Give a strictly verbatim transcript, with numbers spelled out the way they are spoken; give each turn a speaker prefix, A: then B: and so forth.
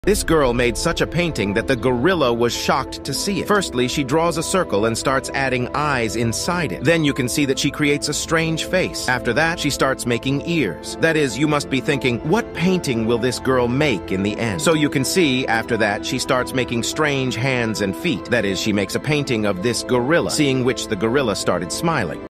A: This girl made such a painting that the gorilla was shocked to see it. Firstly, she draws a circle and starts adding eyes inside it. Then you can see that she creates a strange face. After that, she starts making ears. That is, you must be thinking, what painting will this girl make in the end? So you can see, after that, she starts making strange hands and feet. That is, she makes a painting of this gorilla, seeing which the gorilla started smiling.